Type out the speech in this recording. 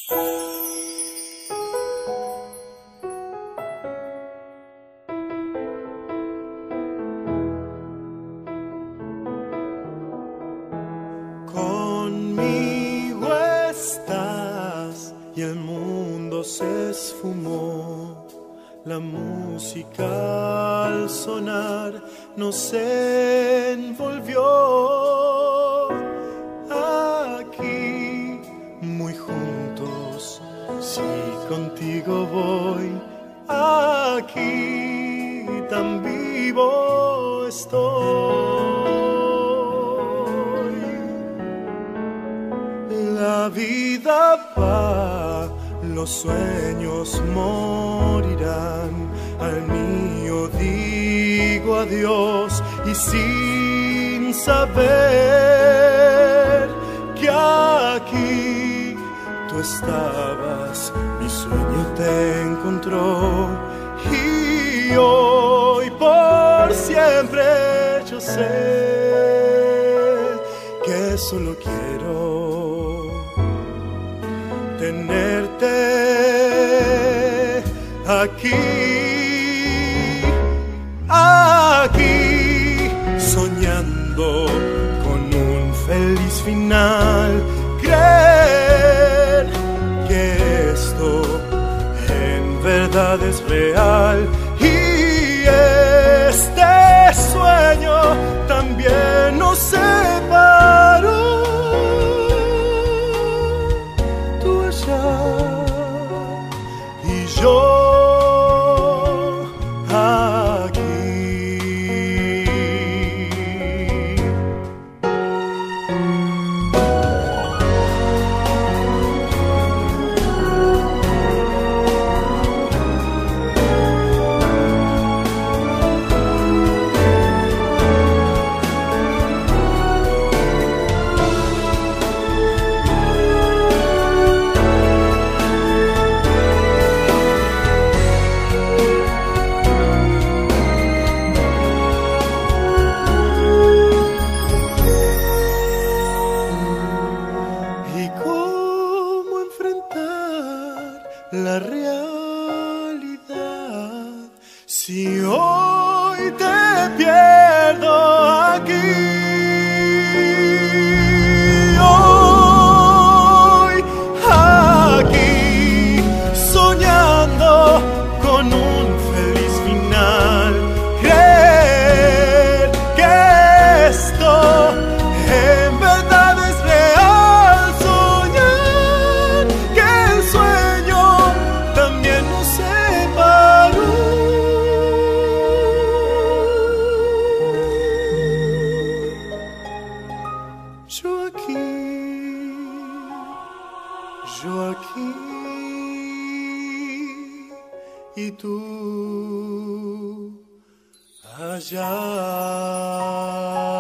Conmigo estás y el mundo se esfumó. La música al sonar nos envolvió. Aquí muy juntos, si contigo voy, aquí tan vivo estoy. La vida va, los sueños morirán, al mío digo adiós y sin saber que aquí tú estabas, mi sueño te encontró y hoy por siempre yo sé que solo quiero tenerte aquí, soñando con un feliz final, creer que esto en verdad es real y este sueño también nos separó. Tú allá y yo la realidad si hoy te pierdo aquí. Hoy aquí soñando con un feliz final, creer que esto en verdad es real, soñar que el sueño también nos separó. Yo aquí y tú allá.